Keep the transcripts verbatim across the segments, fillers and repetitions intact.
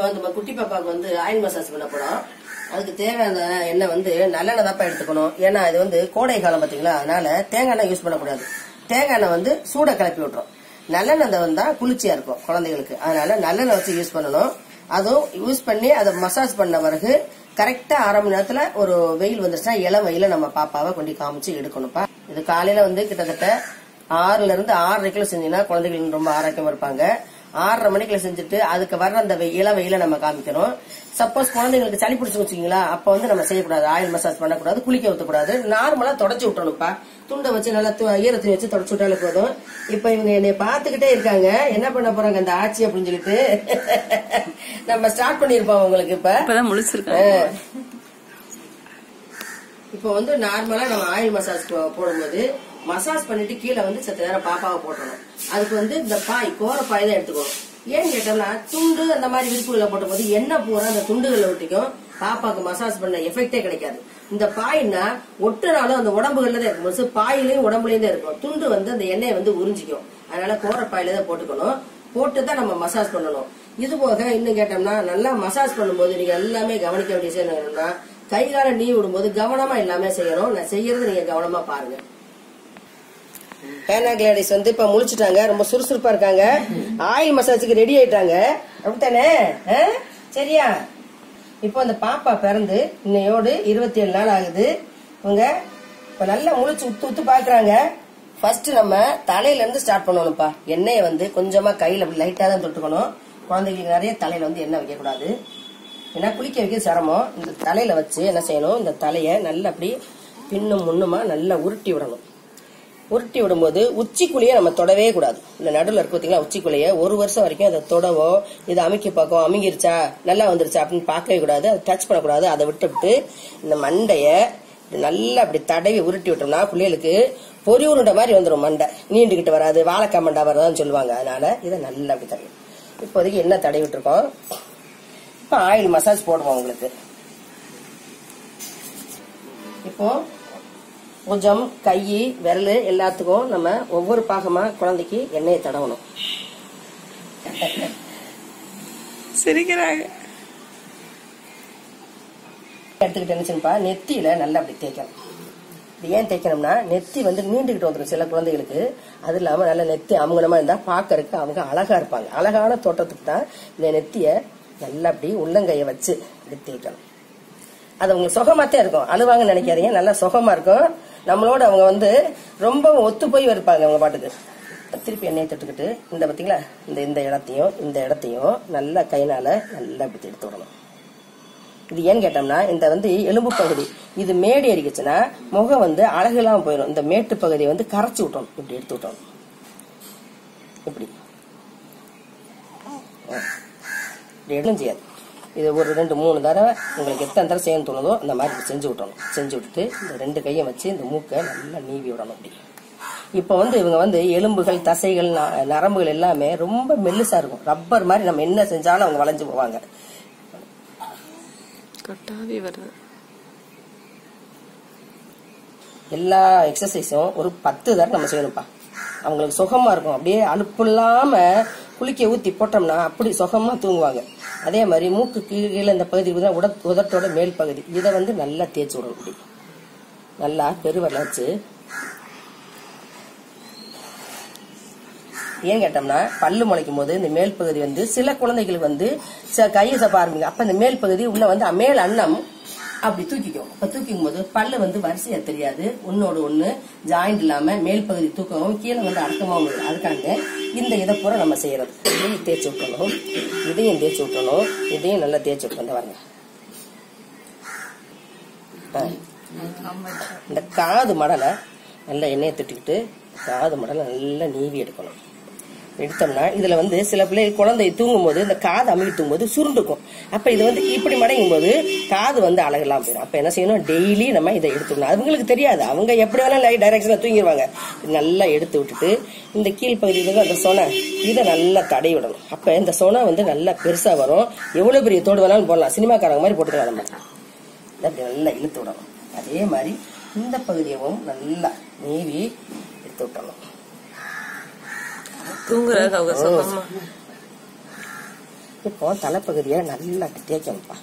நம்ம குட்டி பாப்பாவுக்கு வந்து ஆயில் மசாஜ் பண்ண போறோம். அதுக்கு தேவையான எண்ணெய் வந்து நல்லெண்ணெய் தாப்பா எடுத்துக்கணும். ஏன்னா இது வந்து கோடை காலம் பாத்தீங்களா, அதனால தேங்காய் எண்ணெய் யூஸ் பண்ணக்கூடாது. தேங்காய் எண்ணெய் வந்து சூட கிளப்பி விட்டுரும். நல்லெண்ணெய் வந்தா குளிர்ச்சியா இருக்கும் குழந்தைகளுக்கு, அதனால நல்லெண்ணெய் வச்சு யூஸ் பண்ணணும். அதுவும் யூஸ் பண்ணி அதை மசாஜ் பண்ண பிறகு கரெக்டா அரை மணி நேரத்துல ஒரு வெயில் வந்துருச்சுன்னா இளம் வெயில நம்ம பாப்பாவை கொண்டு காமிச்சு எடுக்கணும்ப்பா. இது காலையில வந்து கிட்டத்தட்ட ஆறுல இருந்து ஆறரைக்குள்ள செஞ்சீங்கன்னா குழந்தைகள் ரொம்ப ஆரோக்கியமா இருப்பாங்க. ஆறரை மணிக்குள்ள செஞ்சுட்டு அதுக்கு வர்ற அந்த இளம் வெயில நம்ம காமிக்கணும். சப்போஸ் குழந்தைங்களுக்கு சளி பிடிச்சு வச்சுக்கீங்களா, அப்ப வந்து நம்ம செய்யக்கூடாது, ஆயில் மசாஜ் பண்ணக்கூடாது, குளிக்க ஊத்தக்கூடாது. நார்மலா தொடச்சு விட்டணும்ப்பா. துண்டை வச்சு நல்லா ஈரத்தை வச்சு தொடச்சு விட்டாலே போதும். இப்ப இவங்க என்னை பாத்துக்கிட்டே இருக்காங்க, என்ன பண்ண போறாங்க அந்த ஆட்சி அப்படின்னு சொல்லிட்டு நம்ம ஸ்டார்ட் பண்ணிருப்போம். உங்களுக்கு இப்ப முடிச்சிருக்காங்க. இப்ப வந்து நார்மலா நம்ம ஆயில் மசாஜ் போடும்போது மசாஜ் பண்ணிட்டு கீழே வந்து சத்த நேரம் பாப்பாவை போட்டணும். அதுக்கு வந்து இந்த பாய் கோர பாய் தான் எடுத்துக்கணும். ஏன்னு கேட்டோம்னா துண்டு அந்த மாதிரி விரிப்புகளை போட்ட போது எண்ணெய் பூரா அந்த துண்டுகளை ஒட்டிக்கும், பாப்பாக்கு மசாஜ் பண்ண எஃபெக்டே கிடைக்காது. இந்த பாய்னா ஒட்டுனாலும் அந்த உடம்புகள்ல தான் இருக்கும், பாயிலையும் உடம்புலயும் தான் இருக்கும். துண்டு வந்து அந்த எண்ணெயை வந்து உறிஞ்சிக்கும். அதனால கோர பாயில தான் போட்டுக்கணும். போட்டுதான் நம்ம மசாஜ் பண்ணணும். இது போக இன்னும் கேட்டோம்னா நல்லா மசாஜ் பண்ணும்போது நீங்க எல்லாமே கவனிக்க வேண்டிய விஷயம் என்னன்னா, கை கால நீ விடும்போது கவனமா எல்லாமே செய்யணும். நான் செய்யறது நீங்க கவனமா பாருங்க. ஹேனா லேடிஸ் வந்து இப்ப முழிச்சுட்டாங்க, ரொம்ப சுறுசுறுப்பா இருக்காங்க, ஆயில் மசாஜுக்கு ரெடி ஆயிட்டாங்க. அப்படித்தானே? சரியா? இப்போ அந்த பாப்பா பிறந்து இன்னையோடு இருபத்தி ஏழு நாள் ஆகுது. இவங்க இப்ப நல்லா முழிச்சு உத்து உத்து பாக்குறாங்க. ஃபர்ஸ்ட் நம்ம தலையில இருந்து ஸ்டார்ட் பண்ணணும்ப்பா. எண்ணெயை வந்து கொஞ்சமா கையில லைட்டா தான் தொட்டுக்கணும். குழந்தைங்களுக்கு நிறைய தலையில வந்து எண்ணெய் வைக்க கூடாது, ஏன்னா குளிக்க வைக்க சிரமம். இந்த தலையில வச்சு என்ன செய்யணும், இந்த தலைய நல்லா அப்படி பின்னும் முன்னுமா நல்லா உருட்டி விடணும். உருட்டி விடும்போது உச்சிக்குழிய நம்ம தொடவே கூடாது. இந்த நடுவில் இருக்கு பார்த்தீங்களா உச்சிக்குழிய, ஒரு வருஷம் வரைக்கும் அதை தொடவோ இதை அமைக்க பார்க்கும், அமைங்கிருச்சா நல்லா வந்துருச்சா அப்படின்னு பார்க்கவே கூடாது, அதை டச் பண்ணக்கூடாது. அதை விட்டு விட்டு இந்த மண்டைய நல்லா அப்படி தடவி உருட்டி விட்டோம்னா பிள்ளைகளுக்கு பொறி உருண்டை மாதிரி வந்துடும். மண்டை நீண்டுகிட்டு வராது, வாழைக்காய் மண்டா வரதான்னு சொல்லுவாங்க. அதனால இதை நல்லா அப்படி தடவி இப்போதைக்கு என்ன தடவி விட்டுருக்கோம். இப்ப ஆயில் மசாஜ் போடுவோம் உங்களுக்கு. இப்போ கொஞ்சம் கை விரல் எல்லாத்துக்கும் நம்ம ஒவ்வொரு பாகமா குழந்தைக்கு எண்ணெயை தடவணும். சிரிக்கிறாங்க. எடுத்துக்கிட்டு என்னச்சுப்பா, நெத்தியில நல்லா அப்படி தேய்க்கணும். இது ஏன் தேய்க்கணும்னா நெத்தி வந்து நீண்டுகிட்டு வந்துடும் சில குழந்தைகளுக்கு. அது இல்லாம நல்ல நெத்தி அமுங்கனமா இருந்தா பாக்கறதுக்கு அவங்க அழகா இருப்பாங்க. அழகான தோட்டத்துக்கு தான் இந்த நெத்திய நல்லா அப்படி உள்ளங்கைய வச்சு அப்படி தேய்க்கணும். அது உங்களுக்கு சுகமாத்தே இருக்கும், அழுவாங்க நினைக்காதீங்க, நல்லா சுகமா இருக்கும். நம்மளோட அவங்க வந்து ரொம்ப ஒத்து போய் இருப்பாங்க அவங்க பாட்டுக்கு. திருப்பி எண்ணெயை தொட்டுக்கிட்டு இந்த பாத்தீங்களா இந்த இந்த இடத்தையும் இந்த இடத்தையும் நல்லா கைனால நல்லா இப்படி எடுத்து விடணும். இது ஏன்னு கேட்டோம்னா இந்த வந்து எலும்பு பகுதி இது மேடி அடிக்குச்சுன்னா முகம் வந்து அழகெல்லாம் போயிடும். இந்த மேட்டு பகுதியை வந்து கரைச்சி விட்டோம், இப்படி எடுத்து விட்டோம். இப்படி இப்படி எடுத்தும் செய்யாது. இது ஒரு ரெண்டு மூணு தடவை உங்களுக்கு எத்தனை தடவை செய்யணும் தோணுதோ அந்த மாதிரி செஞ்சு விட்டணும். செஞ்சு விட்டுட்டு இந்த ரெண்டு கையை வச்சு இந்த மூக்கை நல்லா நீவி விடணும். அப்படி இப்ப வந்து இவங்க வந்து எலும்புகள் தசைகள் நரம்புகள் எல்லாமே ரொம்ப மெல்லுசா இருக்கும், ரப்பர் மாதிரி. நம்ம என்ன செஞ்சாலும் அவங்க வளைஞ்சு போவாங்க. எல்லா எக்ஸசைஸும் ஒரு பத்து தடவை நம்ம செய்யணும்ப்பா. அவங்களுக்கு சுகமா இருக்கும். அப்படியே அலுப்பு இல்லாம குளிக்க ஊத்தி போட்டோம்னா அப்படி சுகமா தூங்குவாங்க. அதே மாதிரி மூக்கு கீழே இந்த பகுதி உட உதட்டோட மேல் பகுதி இதை வந்து நல்லா தேய்ச்சி விடணும். இப்படி நல்லா பெருவரல வச்சு. ஏன் கேட்டோம்னா பல்லு முளைக்கும் போது இந்த மேல் பகுதி வந்து சில குழந்தைகளுக்கு வந்து கையை சப்ப ஆரம்பிக்கும். அப்ப இந்த மேல் பகுதி உள்ள வந்து மேல் அன்னம் அப்படி தூக்கிக்கும். அப்ப தூக்கிக்கும் போது பல்லு வந்து வரிசையா தெரியாது, ஒன்னோடு ஒண்ணு ஜாயிண்ட் இல்லாம மேல் பகுதி தூக்கவும் கீழே வந்து அடக்கமாவும் இருக்கும். அதுக்காக இந்த இதை பூரா நம்ம செய்யறது. இதையும் தேய்ச்சி விட்டணும், இதையும் தேய்ச்சி விட்டணும், இதையும் நல்லா தேய்ச்சி விட்டு வரங்க. இந்த காது மடலை நல்லா எண்ணெயை திட்டிக்கிட்டு காது மடலை நல்லா நீவி எடுக்கணும். எடுத்தோம்னா இதுல வந்து சில பிள்ளை குழந்தை தூங்கும் போது இந்த காது அமுகி தூங்கும் போது சுருண்டுக்கும். அப்ப இது வந்து இப்படி மடங்கும் போது காது வந்து அழகெல்லாம் போயிடும். அப்ப என்ன செய்யணும், டெய்லி நம்ம இதை எடுத்துக்கணும். அவங்களுக்கு தெரியாது, அவங்க எப்படி வேணாலும் டைரக்ஷன்ல தூங்கிடுவாங்க. நல்லா எடுத்து விட்டுட்டு இந்த கீழ்பகுதியில அந்த சொனை இதை நல்லா தடை விடணும். அப்ப இந்த சொனை வந்து நல்லா பெருசா வரும். எவ்வளவு பெரிய தோடு வேணாலும் போடலாம், சினிமாக்காரங்க மாதிரி போட்டுக்கலாம். நம்ம அப்படி நல்லா இழுத்து விடணும். அதே மாதிரி இந்த பகுதியவும் நல்லா நீவி எடுத்து விட்டணும். இப்போ தலைப்பகுதியை நல்லா தேய்க்கணும்ப்பா.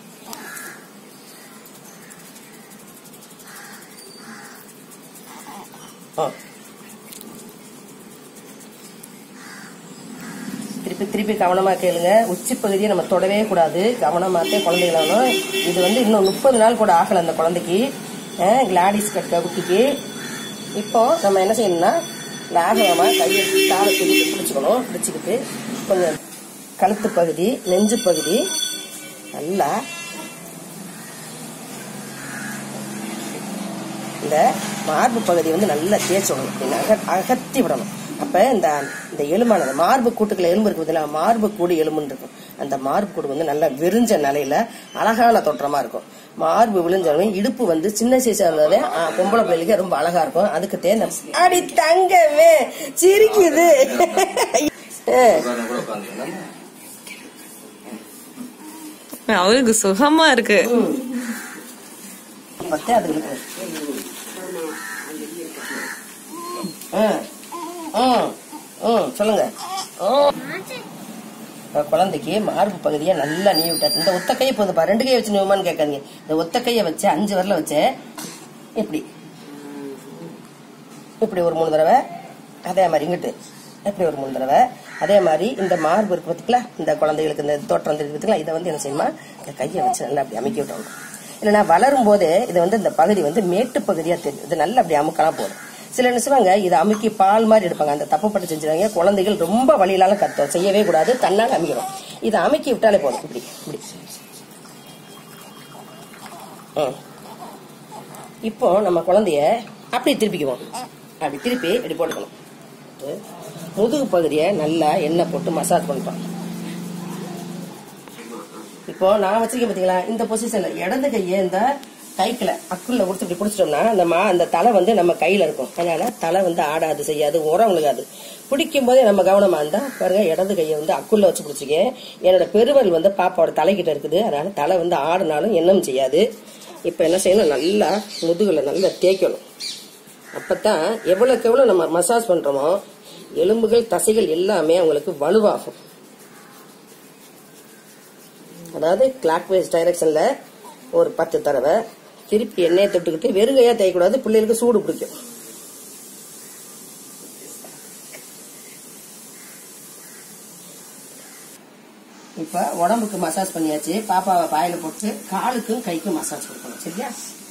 திருப்பி திருப்பி கவனமா கேளுங்க. உச்சி பகுதியை நம்ம தொடவே கூடாது. கவனமாத்தே குழந்தைகளாலும். இது வந்து இன்னும் முப்பது நாள் கூட ஆகல அந்த குழந்தைக்கு, கிளாடிஸ் கட்ட குட்டிக்கு. இப்போ நம்ம என்ன செய்யணும்னா லாகவமா கையை தாளை தூக்கி பிடிச்சுக்கணும். பிடிச்சுக்கிட்டு கொஞ்சம் கழுத்து பகுதி, நெஞ்சு பகுதி நல்லா இந்த மார்பு பகுதி வந்து நல்லா தேய்ச்சி விடணும், அகத்தி விடணும். அப்ப இந்த இந்த எலும்பானது மார்பு கூட்டுக்குள்ள எலும்பு இருக்கு, மார்பு கூடு எலும்புன்னு இருக்கும். அந்த மார்பு கூடு வந்து நல்லா விரிஞ்ச நிலையில அழகான தோற்றமா இருக்கும். மார்பு விழிஞ்சாலும் இடுப்பு வந்து சின்ன சைஸா இருந்தாலே பொம்பளை பிள்ளைகளுக்கு ரொம்ப அழகா இருக்கும். அதுக்கு தேர்ந்த அடி தங்கவே சிரிக்குது. அவருக்கு சுகமா இருக்கு. சொல்லுங்க. குழந்தைக்கு மார்பு பகுதியை நல்லா நீவி விட்டாச்சு. இந்த ஒத்த கையை போதுப்பா, ரெண்டு கையை வச்சு நீவுமான்னு கேட்காதீங்க. இந்த ஒத்த கையை வச்சு அஞ்சு வரல வச்சு இப்படி இப்படி ஒரு மூணு தடவை, அதே மாதிரி இங்கிட்டு இப்படி ஒரு மூணு தடவை, அதே மாதிரி இந்த மார்பு இருக்கு பார்த்தீங்களா, இந்த குழந்தைகளுக்கு இந்த தோற்றம் வந்து இருக்குங்களா, இதை வந்து என்ன செய்யுமா இந்த கையை வச்சு நல்லா அப்படி அமைக்க விட்டோம். இல்லைன்னா வளரும் போதே இது வந்து இந்த பகுதி வந்து மேட்டு பகுதியா தெரியும். இது நல்லா அப்படி அமுக்கலாம் போதும். சில என்ன செய்வாங்க, இதை அமுக்கி பால் மாதிரி எடுப்பாங்க. அந்த தப்புப்பட்டு செஞ்சுருவாங்க. குழந்தைகள் ரொம்ப வழியிலால கத்தோம், செய்யவே கூடாது, தன்னால் அமைக்கிறோம். இதை அமுக்கி விட்டாலே போதும். இப்படி இப்படி இப்போ நம்ம குழந்தைய அப்படி திருப்பிக்குவோம். அப்படி திருப்பி இப்படி போட்டுக்கணும். முதுகு பகுதியை நல்லா எண்ணெய் போட்டு மசாஜ் பண்ணிட்டோம். இப்போ நான் வச்சிருக்கேன் பாத்தீங்களா, இந்த பொசிஷன்ல இடது கையை இந்த கைக்குல அக்குள்ள கொடுத்து இப்படி பிடிச்சிட்டோம்னா அந்த மா அந்த தலை வந்து நம்ம கையில இருக்கும். அதனால தலை வந்து ஆடாது, செய்யாது, உரம் விழுகாது. பிடிக்கும் போதே நம்ம கவனமா இருந்தா பாருங்க, இடது கையை வந்து அக்குள்ள வச்சு பிடிச்சிக்கேன். என்னோட பெருவல் வந்து பாப்பாவோட தலைக்கிட்ட இருக்குது. அதனால தலை வந்து ஆடினாலும் எண்ணம் செய்யாது. இப்ப என்ன செய்யணும், நல்லா முதுகுல நல்லா தேய்க்கணும். அப்பதான் எவ்வளவுக்கு எவ்வளவு நம்ம மசாஜ் பண்றோமோ எலும்புகள் தசைகள் எல்லாமே அவங்களுக்கு வலுவாகும். அதாவது கிளாக் வைஸ் டைரக்ஷன்ல ஒரு பத்து தடவை திருப்பி எண்ணெயை தொட்டுக்கிட்டு வெறுங்கையா தேய்க்கூடாது, பிள்ளைகளுக்கு சூடு பிடிக்கும். இப்ப உடம்புக்கு மசாஜ் பண்ணியாச்சு. பாப்பாவை பாயில போட்டு காலுக்கும் கைக்கும் மசாஜ் கொடுக்கணும். சரியா?